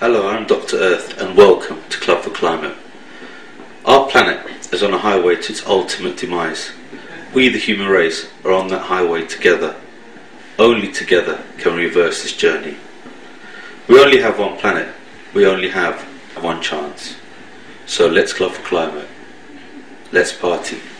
Hello, I'm Dr. Earth and welcome to Club for Climate. Our planet is on a highway to its ultimate demise. We, the human race, are on that highway together. Only together can we reverse this journey. We only have one planet. We only have one chance. So let's Club for Climate. Let's party.